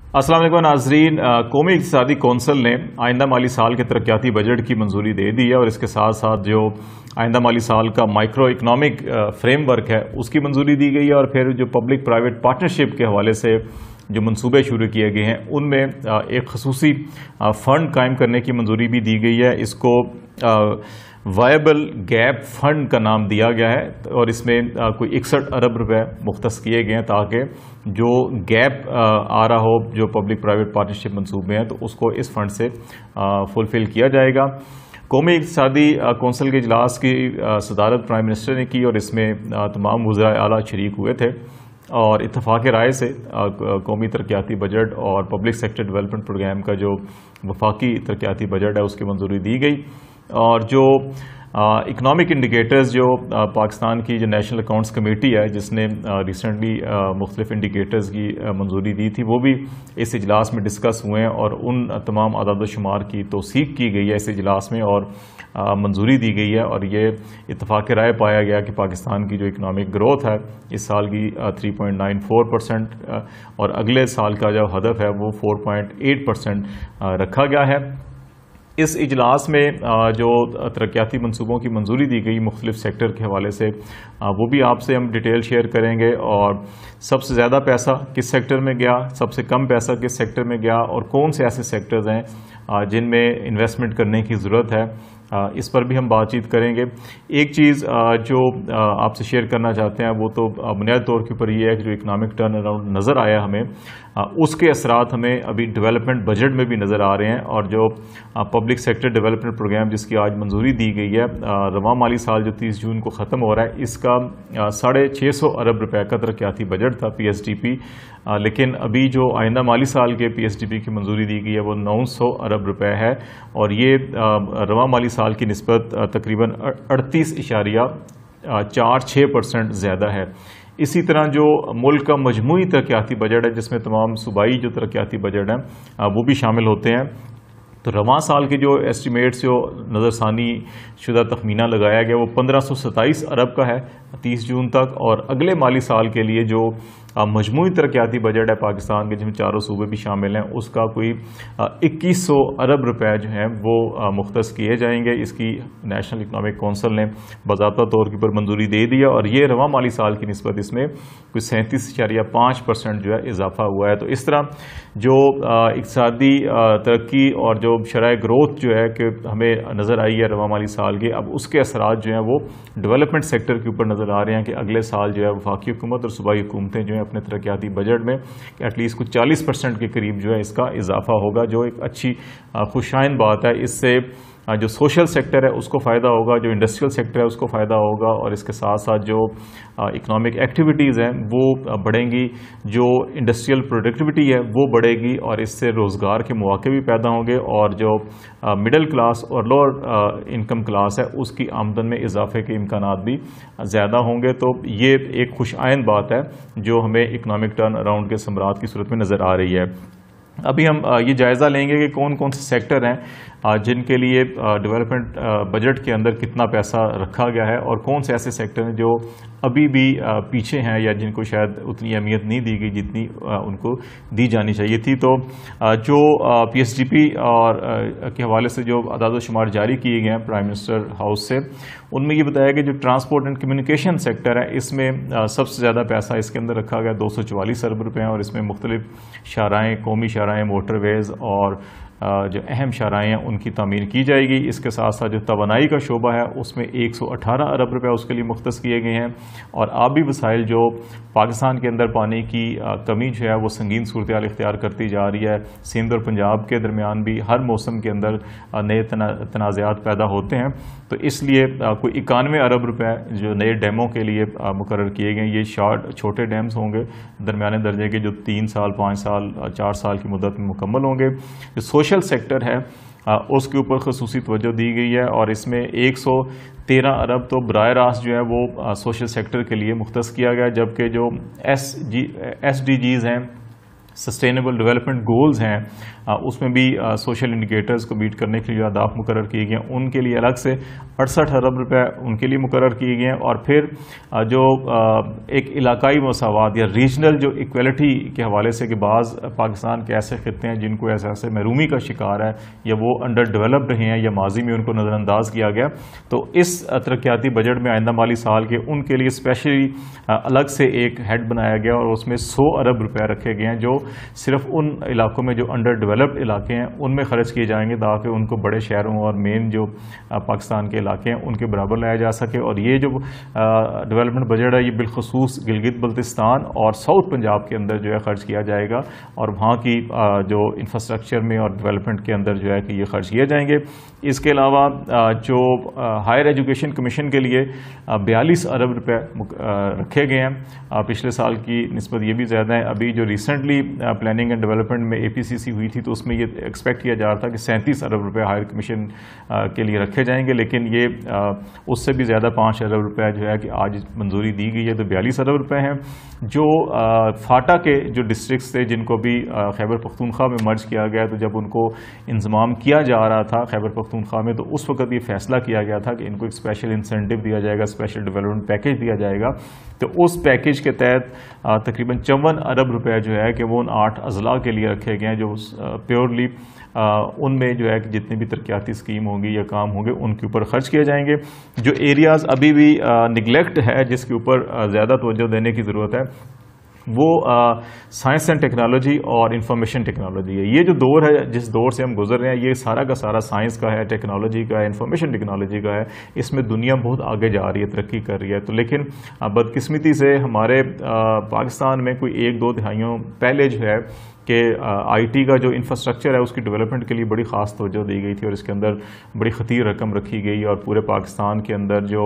السلام علیکم ناظرین، قومی اقتصادی کونسل نے آئندہ مالی سال کے ترقیاتی بجٹ کی منظوری دے دی ہے اور اس کے ساتھ ساتھ جو آئندہ مالی سال کا مائکرو اکنامک فریم ورک ہے اس کی منظوری دی گئی ہے، اور پھر جو پبلک پرائیویٹ پارٹنرشپ کے حوالے سے جو منصوبے شروع کیے گئے ہیں ان میں ایک خصوصی فنڈ قائم کرنے کی منظوری بھی دی گئی ہے۔ اس کو وائبل گیپ فنڈ کا نام دیا گیا ہے اور اس میں کوئی 61 ارب روپے مختص کیے گئے ہیں تاکہ جو گیپ آ رہا ہو جو پبلک پرائیویٹ پارٹنرشپ منصوبے ہیں تو اس کو اس فنڈ سے فلفل کیا جائے گا۔ قومی اقتصادی کونسل کے اجلاس کی صدارت پرائم منسٹر نے کی اور اس میں تمام وزراء اعلیٰ شریک ہوئے تھے، اور اتفاق رائے سے قومی ترقیاتی بجٹ اور پبلک سیکٹر ڈیولپمنٹ پروگرام کا جو وفاقی ترقیاتی بجٹ ہے اس کی منظوری دی گئی، اور جو اکنامک انڈیکیٹرز جو پاکستان کی جو نیشنل اکاؤنٹس کمیٹی ہے جس نے ریسنٹلی مختلف انڈیکیٹرز کی منظوری دی تھی وہ بھی اس اجلاس میں ڈسکس ہوئے ہیں، اور ان تمام اعداد و شمار کی توثیق کی گئی ہے اس اجلاس میں اور منظوری دی گئی ہے، اور یہ اتفاق رائے پایا گیا کہ پاکستان کی جو اکنامک گروتھ ہے اس سال کی 3.94% اور اگلے سال کا جو ہدف ہے وہ 4.8% رکھا گیا ہے۔ اس اجلاس میں جو ترقیاتی منصوبوں کی منظوری دی گئی مختلف سیکٹر کے حوالے سے وہ بھی آپ سے ہم ڈیٹیل شیئر کریں گے، اور سب سے زیادہ پیسہ کس سیکٹر میں گیا، سب سے کم پیسہ کس سیکٹر میں گیا، اور کون سے ایسے سیکٹرز ہیں جن میں انویسٹمنٹ کرنے کی ضرورت ہے، اس پر بھی ہم بات چیت کریں گے۔ ایک چیز جو آپ سے شیئر کرنا چاہتے ہیں وہ تو بنیادی طور کے اوپر یہ ہے کہ جو اکنامک ٹرن اراؤنڈ نظر آیا ہمیں اس کے اثرات ہمیں ابھی ڈیولپمنٹ بجٹ میں بھی نظر آ رہے ہیں، اور جو پبلک سیکٹر ڈیولپمنٹ پروگرام جس کی آج منظوری دی گئی ہے رواں مالی سال جو 30 جون کو ختم ہو رہا ہے اس کا 650 ارب روپے کا ترقیاتی بجٹ تھا پی ایس ڈی پی، لیکن ابھی جو آئندہ مالی سال کے پی ایس ڈی پی کی منظوری دی گئی ہے وہ 900 ارب روپے ہے، اور یہ رواں مالی سال کی نسبت تقریباً 38.46% زیادہ ہے۔ اسی طرح جو ملک کا مجموعی ترقیاتی بجٹ ہے جس میں تمام صوبائی جو ترقیاتی بجٹ ہیں وہ بھی شامل ہوتے ہیں، تو رواں سال کے جو ایسٹیمیٹس جو نظر ثانی شدہ تخمینہ لگایا گیا وہ 1527 ارب کا ہے 30 جون تک، اور اگلے مالی سال کے لیے جو مجموعی ترقیاتی بجٹ ہے پاکستان کے جس میں چاروں صوبے بھی شامل ہیں اس کا کوئی 2100 ارب روپے جو ہیں وہ مختص کیے جائیں گے۔ اس کی نیشنل اکنامک کونسل نے باضابطہ طور کے اوپر منظوری دے دی ہے، اور یہ رواں مالی سال کی نسبت اس میں کوئی 37.5% جو ہے اضافہ ہوا ہے۔ تو اس طرح جو اقتصادی ترقی اور جو شرح گروتھ جو ہے کہ ہمیں نظر آئی ہے رواں مالی سال کے، اب اس کے اثرات جو ہیں وہ ڈیولپمنٹ سیکٹر کے اوپر نظر آ رہے ہیں کہ اگلے سال جو ہے وفاقی حکومت اور صوبائی حکومتیں جو ہیں اپنے ترقیاتی بجٹ میں کہ ایٹ لیسٹ کچھ 40% کے قریب جو ہے اس کا اضافہ ہوگا، جو ایک اچھی خوشائن بات ہے۔ اس سے جو سوشل سیکٹر ہے اس کو فائدہ ہوگا، جو انڈسٹریل سیکٹر ہے اس کو فائدہ ہوگا، اور اس کے ساتھ ساتھ جو اکنامک ایکٹیویٹیز ہیں وہ بڑھیں گی، جو انڈسٹریل پروڈکٹیوٹی ہے وہ بڑھے گی، اور اس سے روزگار کے مواقع بھی پیدا ہوں گے، اور جو مڈل کلاس اور لوور انکم کلاس ہے اس کی آمدن میں اضافے کے امکانات بھی زیادہ ہوں گے۔ تو یہ ایک خوش آئند بات ہے جو ہمیں اکنامک ٹرن اراؤنڈ کے ثمرات کی صورت میں نظر آ رہی ہے۔ ابھی ہم یہ جائزہ لیں گے کہ کون کون سے سیکٹر ہیں جن کے لیے ڈیولپمنٹ بجٹ کے اندر کتنا پیسہ رکھا گیا ہے، اور کون سے ایسے سیکٹر ہیں جو ابھی بھی پیچھے ہیں یا جن کو شاید اتنی اہمیت نہیں دی گئی جتنی ان کو دی جانی چاہیے تھی۔ تو جو پی ایس ڈی پی اور کے حوالے سے جو اعداد و شمار جاری کیے گئے ہیں پرائم منسٹر ہاؤس سے، ان میں یہ بتایا کہ جو ٹرانسپورٹ اینڈ کمیونیکیشن سیکٹر ہے اس میں سب سے زیادہ پیسہ اس کے اندر رکھا گیا 244 ارب روپے ہیں، اور اس میں مختلف شاہراہیں، قومی شاہراہیں، موٹر ویز اور جو اہم شاہراہیں ہیں ان کی تعمیر کی جائے گی۔ اس کے ساتھ ساتھ جو توانائی کا شعبہ ہے اس میں 118 ارب روپے اس کے لیے مختص کیے گئے ہیں، اور آبی وسائل جو پاکستان کے اندر پانی کی کمی جو ہے وہ سنگین صورتحال اختیار کرتی جا رہی ہے، سندھ اور پنجاب کے درمیان بھی ہر موسم کے اندر نئے تنازعات پیدا ہوتے ہیں، تو اس لیے کوئی 91 ارب روپے جو نئے ڈیموں کے لیے مقرر کیے گئے، یہ چھوٹے ڈیمز ہوں گے درمیانے درجے کے جو 3 سال 5 سال 4 سال کی مدت میں مکمل ہوں گے۔ جو سوشل سیکٹر ہے اس کے اوپر خصوصی توجہ دی گئی ہے، اور اس میں 113 ارب تو براہ راست جو ہے وہ سوشل سیکٹر کے لیے مختص کیا گیا، جبکہ جو ایس ڈی جیز ہیں سسٹینیبل ڈیولپمنٹ گولز ہیں اس میں بھی سوشل انڈیکیٹرز کو میٹ کرنے کے لیے اہداف مقرر کیے گئے ہیں، ان کے لیے الگ سے 68 ارب روپے ان کے لیے مقرر کیے گئے ہیں۔ اور پھر جو ایک علاقائی مساوات یا ریجنل جو ایکویلٹی کے حوالے سے کہ بعض پاکستان کے ایسے خطے ہیں جن کو ایسے محرومی کا شکار ہے یا وہ انڈر ڈیولپڈ رہے ہیں یا ماضی میں ان کو نظر انداز کیا گیا، تو اس ترقیاتی بجٹ میں آئندہ مالی سال کے ان کے لیے اسپیشلی الگ سے ایک ہیڈ بنایا گیا اور اس میں 100 ارب روپے رکھے گئے ہیں جو صرف ان علاقوں میں جو انڈر ڈیولپڈ علاقے ہیں ان میں خرچ کیے جائیں گے تاکہ ان کو بڑے شہروں اور مین جو پاکستان کے علاقے ہیں ان کے برابر لایا جا سکے۔ اور یہ جو ڈیولپمنٹ بجٹ ہے یہ بالخصوص گلگت بلتستان اور ساؤتھ پنجاب کے اندر جو ہے خرچ کیا جائے گا، اور وہاں کی جو انفراسٹرکچر میں اور ڈیولپمنٹ کے اندر جو ہے کہ یہ خرچ کیے جائیں گے۔ اس کے علاوہ جو ہائر ایجوکیشن کمیشن کے لیے 42 ارب روپے رکھے گئے ہیں، پچھلے سال کی نسبت یہ بھی زیادہ ہے۔ ابھی جو ریسنٹلی پلاننگ اینڈ ڈیولپمنٹ میں APCC ہوئی تھی تو اس میں یہ ایکسپیکٹ کیا جا رہا تھا کہ 37 ارب روپے ہائر کمیشن کے لیے رکھے جائیں گے، لیکن یہ اس سے بھی زیادہ 5 ارب روپے جو ہے کہ آج منظوری دی گئی ہے، تو 42 ارب روپے ہیں۔ جو فاٹا کے جو ڈسٹرکٹس تھے جن کو بھی خیبر پختونخوا میں مرج کیا گیا، تو جب ان کو انضمام کیا جا رہا تھا خیبر پختونخوا میں، تو اس وقت یہ فیصلہ کیا گیا تھا کہ ان کو ایک اسپیشل انسینٹیو دیا جائے گا، اسپیشل ڈیولپمنٹ پیکیج دیا جائے گا۔ تو اس پیکیج کے تحت تقریباً 54 ارب روپے جو ہے کہ وہ ان 8 اضلاع کے لیے رکھے گئے ہیں جو پیورلی ان میں جو ہے کہ جتنی بھی ترقیاتی اسکیم ہوں گی یا کام ہوں گے ان کے اوپر خرچ کیے جائیں گے۔ جو ایریاز ابھی بھی نگلیکٹ ہے جس کے اوپر زیادہ توجہ دینے کی ضرورت ہے وہ سائنس اینڈ ٹیکنالوجی اور انفارمیشن ٹیکنالوجی ہے۔ یہ جو دور ہے جس دور سے ہم گزر رہے ہیں یہ سارا کا سارا سائنس کا ہے، ٹیکنالوجی کا ہے، انفارمیشن ٹیکنالوجی کا ہے۔ اس میں دنیا بہت آگے جا رہی ہے، ترقی کر رہی ہے، تو لیکن بدقسمتی سے ہمارے پاکستان میں کوئی 1-2 دہائیوں پہلے جو ہے کہ آئی ٹی کا جو انفراسٹرکچر ہے اس کی ڈیولپمنٹ کے لیے بڑی خاص توجہ دی گئی تھی اور اس کے اندر بڑی خطیر رقم رکھی گئی، اور پورے پاکستان کے اندر جو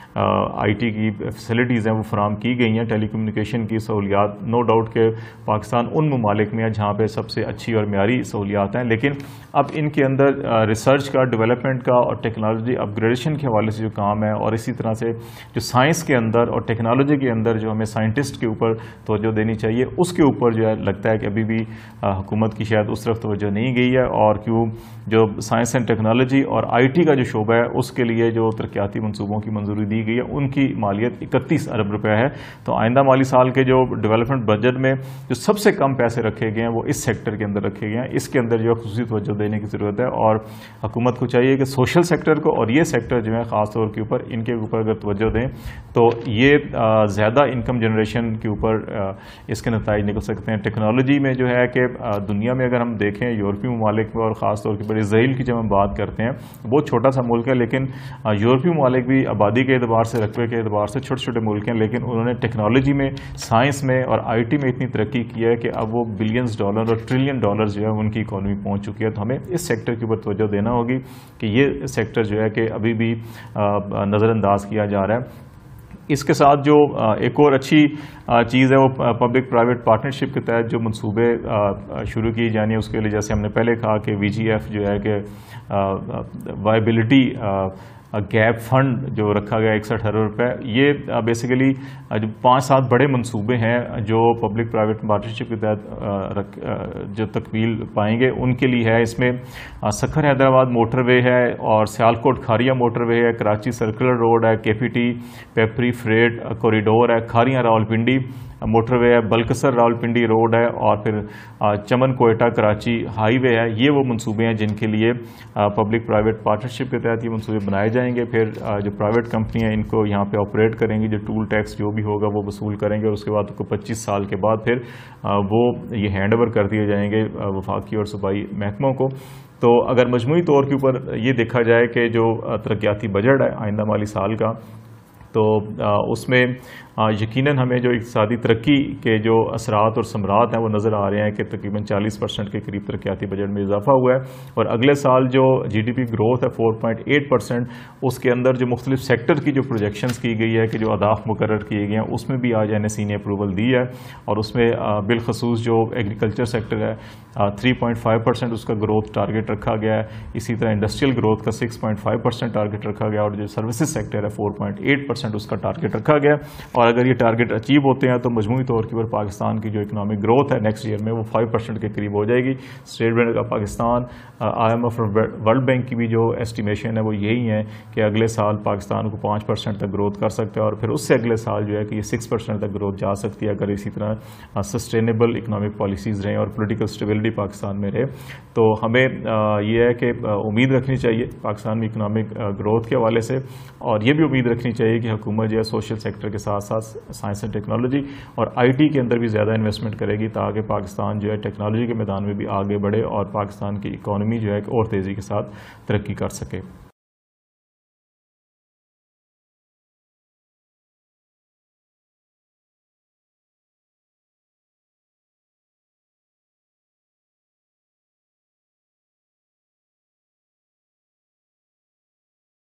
آئی ٹی کی فیسلٹیز ہیں وہ فراہم کی گئی ہیں، ٹیلی کمیونیکیشن کی سہولیات۔ نو ڈاؤٹ کہ پاکستان ان ممالک میں ہے جہاں پہ سب سے اچھی اور معیاری سہولیات ہیں، لیکن اب ان کے اندر ریسرچ کا، ڈیولپمنٹ کا اور ٹیکنالوجی اپ گریڈیشن کے حوالے سے جو کام ہے، اور اسی طرح سے جو سائنس کے اندر اور ٹیکنالوجی کے اندر جو ہمیں سائنٹسٹ کے اوپر توجہ دینی چاہیے، اس کے اوپر جو ہے لگتا ہے کہ ابھی بھی حکومت کی شاید اس طرف توجہ نہیں گئی ہے۔ اور کیوں جو سائنس اینڈ ٹیکنالوجی اور آئی ٹی کا جو شعبہ ہے اس کے لیے جو ترقیاتی منصوبوں کی منظوری دی گئی ہے ان کی مالیت 31 ارب روپے ہے۔ تو آئندہ مالی سال کے جو ڈیولپمنٹ بجٹ میں جو سب سے کم پیسے رکھے گئے ہیں وہ اس سیکٹر کے اندر رکھے گئے ہیں، اس کے اندر جو ہے خصوصی توجہ دینے کی ضرورت ہے، اور حکومت کو چاہیے کہ سوشل سیکٹر کو اور یہ سیکٹر جو ہے خاص طور کے اوپر ان کے اوپر اگر توجہ دیں تو یہ زیادہ انکم جنریشن کے اوپر اس کے نتائج نکل سکتے ہیں۔ ٹیکنالوجی میں جو ہے کہ دنیا میں اگر ہم دیکھیں یورپی ممالک میں اور خاص طور کے اوپر اسرائیل کی جب ہم بات کرتے ہیں، بہت چھوٹا سا ملک ہے لیکن یورپی ممالک بھی آبادی کے اعتبار سے، رقبے کے اعتبار سے چھوٹے چھوٹے ملک ہیں، لیکن انہوں نے ٹیکنالوجی میں، سائنس میں اور آئی ٹی میں اتنی ترقی کی ہے کہ اب وہ بلینز ڈالر اور ٹریلین ڈالر جو ہے ان کی اکانومی پہنچ چکی ہے۔ تو ہمیں اس سیکٹر کے اوپر توجہ دینا ہوگی کہ یہ سیکٹر جو ہے کہ ابھی بھی نظر انداز کیا جا رہا ہے۔ اس کے ساتھ جو ایک اور اچھی چیز ہے وہ پبلک پرائیویٹ پارٹنرشپ کے تحت جو منصوبے شروع کی جانی ہے اس کے لیے جیسے ہم نے پہلے کہا کہ VGF جو ہے کہ وائبلٹی گیپ فنڈ جو رکھا گیا 61 ارب روپے، یہ بیسیکلی جو 5-7 بڑے منصوبے ہیں جو پبلک پرائیویٹ پارٹنرشپ کے تحت جو تکمیل پائیں گے ان کے لیے ہے۔ اس میں سکھر حیدرآباد موٹر وے ہے اور سیالکوٹ کھاریاں موٹر وے ہے، کراچی سرکولر روڈ ہے، KPT پیپری فریٹ کوریڈور ہے، کھاریاں راولپنڈی موٹر وے ہے، بلکسر راولپنڈی روڈ ہے، اور پھر چمن کوئٹہ کراچی ہائی وے ہے۔ یہ وہ منصوبے ہیں جن کے لیے پبلک پرائیویٹ پارٹنرشپ کے تحت یہ منصوبے بنائے جائیں گے۔ پھر جو پرائیویٹ کمپنی ہیں ان کو یہاں پہ آپریٹ کریں گی، جو ٹول ٹیکس جو بھی ہوگا وہ وصول کریں گے، اور اس کے بعد 25 سال کے بعد پھر وہ یہ ہینڈ اوور کر دیے جائیں گے وفاقی اور صوبائی محکموں کو۔ تو اگر مجموعی طور کے اوپر یہ دیکھا جائے کہ جو ترقیاتی بجٹ ہے آئندہ مالی سال کا، تو اس میں یقیناً ہمیں جو اقتصادی ترقی کے جو اثرات اور ثمرات ہیں وہ نظر آ رہے ہیں کہ تقریباً 40% کے قریب ترقیاتی بجٹ میں اضافہ ہوا ہے، اور اگلے سال جو GDP گروتھ ہے 4.8%، اس کے اندر جو مختلف سیکٹر کی جو پروجیکشنز کی گئی ہے کہ جو اہداف مقرر کیے گئے ہیں اس میں بھی آج NSE نے اپروول دی ہے، اور اس میں بالخصوص جو ایگریکلچر سیکٹر ہے 3.5% اس کا گروتھ ٹارگٹ رکھا گیا ہے، اسی طرح انڈسٹریل گروتھ کا 6.5% ٹارگٹ رکھا گیا، اور جو سروسز سیکٹر ہے 4.8% اس کا ٹارگٹ رکھا گیا، اور اور اگر یہ ٹارگٹ اچیو ہوتے ہیں تو مجموعی طور کے اوپر پاکستان کی جو اکنامک گروتھ ہے نیکسٹ ایئر میں وہ 5% کے قریب ہو جائے گی. State bank of Pakistan, IMF اور ورلڈ بینک کی بھی جو اسٹیمیشن ہے وہ یہی ہے کہ اگلے سال پاکستان کو 5% تک گروتھ کر سکتا ہے، اور پھر اس سے اگلے سال جو ہے کہ یہ 6% تک گروتھ جا سکتی ہے اگر اسی طرح سسٹینیبل اکنامک پالیسیز رہیں اور پولیٹیکل اسٹیبلٹی پاکستان میں رہے. تو ہمیں یہ ہے کہ امید رکھنی چاہیے پاکستان میں اکنامک گروتھ کے حوالے سے، اور یہ بھی امید رکھنی چاہیے کہ حکومت جو ہے سوشل سیکٹر کے ساتھ ساتھ سائنس اینڈ ٹیکنالوجی اور IT کے اندر بھی زیادہ انویسٹمنٹ کرے گی تاکہ پاکستان جو ہے ٹیکنالوجی کے میدان میں بھی آگے بڑھے اور پاکستان کی اکانومی جو ہے اور تیزی کے ساتھ ترقی کر سکے.